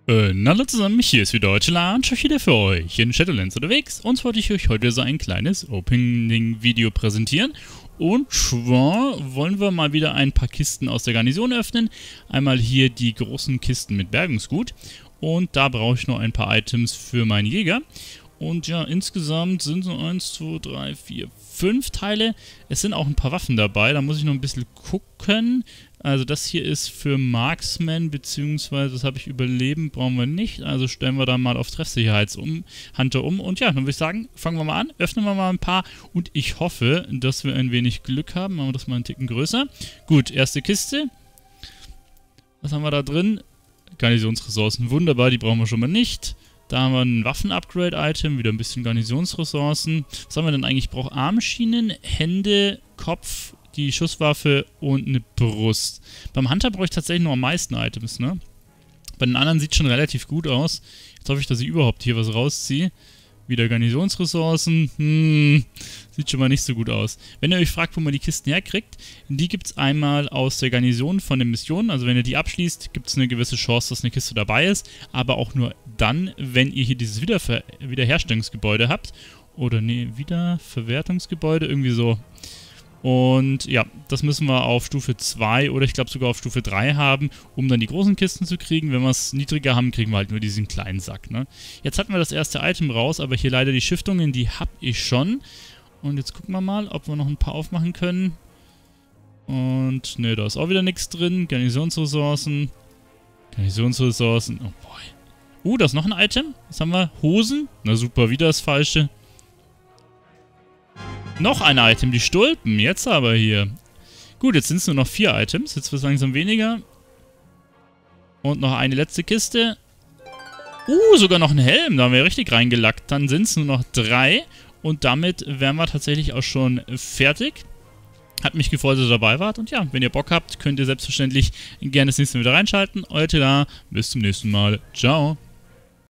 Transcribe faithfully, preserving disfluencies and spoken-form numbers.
Äh, na hallo zusammen, hier ist wieder Deutschland, ich bin wieder für euch in Shadowlands unterwegs und wollte ich euch heute so ein kleines Opening-Video präsentieren. Und zwar wollen wir mal wieder ein paar Kisten aus der Garnison öffnen. Einmal hier die großen Kisten mit Bergungsgut und da brauche ich noch ein paar Items für meinen Jäger. Und ja, insgesamt sind so eins, zwei, drei, vier, fünf Teile. Es sind auch ein paar Waffen dabei, da muss ich noch ein bisschen gucken. Also das hier ist für Marksman, beziehungsweise das habe ich Überleben, brauchen wir nicht. Also stellen wir da mal auf Treffsicherheitshunter um. Und ja, dann würde ich sagen, fangen wir mal an, öffnen wir mal ein paar. Und ich hoffe, dass wir ein wenig Glück haben. Machen wir das mal einen Ticken größer. Gut, erste Kiste. Was haben wir da drin? Garnisonsressourcen, wunderbar, die brauchen wir schon mal nicht. Da haben wir ein Waffen-Upgrade-Item, wieder ein bisschen Garnisonsressourcen. Was haben wir denn eigentlich? Ich brauche Armschienen, Hände, Kopf, die Schusswaffe und eine Brust. Beim Hunter brauche ich tatsächlich noch am meisten Items, ne? Bei den anderen sieht es schon relativ gut aus. Jetzt hoffe ich, dass ich überhaupt hier was rausziehe. Wieder Garnisonsressourcen. Hm, sieht schon mal nicht so gut aus. Wenn ihr euch fragt, wo man die Kisten herkriegt, die gibt es einmal aus der Garnison von den Missionen. Also wenn ihr die abschließt, gibt es eine gewisse Chance, dass eine Kiste dabei ist. Aber auch nur dann, wenn ihr hier dieses Wiederver Wiederherstellungsgebäude habt. Oder nee, Wiederverwertungsgebäude, irgendwie so. Und ja, das müssen wir auf Stufe zwei oder ich glaube sogar auf Stufe drei haben, um dann die großen Kisten zu kriegen. Wenn wir es niedriger haben, kriegen wir halt nur diesen kleinen Sack, ne? Jetzt hatten wir das erste Item raus, aber hier leider die Stiftungen, die habe ich schon. Und jetzt gucken wir mal, ob wir noch ein paar aufmachen können. Und ne, da ist auch wieder nichts drin. Garnisonsressourcen. Garnisonsressourcen. Oh boy. Uh, da ist noch ein Item. Was haben wir? Hosen. Na super, wieder das Falsche. Noch ein Item, die Stulpen. Jetzt aber hier. Gut, jetzt sind es nur noch vier Items. Jetzt wird es langsam weniger. Und noch eine letzte Kiste. Uh, sogar noch ein Helm. Da haben wir richtig reingelackt. Dann sind es nur noch drei. Und damit wären wir tatsächlich auch schon fertig. Hat mich gefreut, dass ihr dabei wart. Und ja, wenn ihr Bock habt, könnt ihr selbstverständlich gerne das nächste Mal wieder reinschalten. Euer Tela, bis zum nächsten Mal. Ciao.